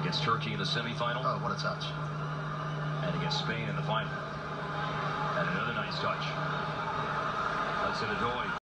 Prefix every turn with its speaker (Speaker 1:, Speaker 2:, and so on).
Speaker 1: against Turkey in the semifinal.
Speaker 2: Oh, what a touch.
Speaker 1: And against Spain in the final. And another nice touch. Hudson-Odoi.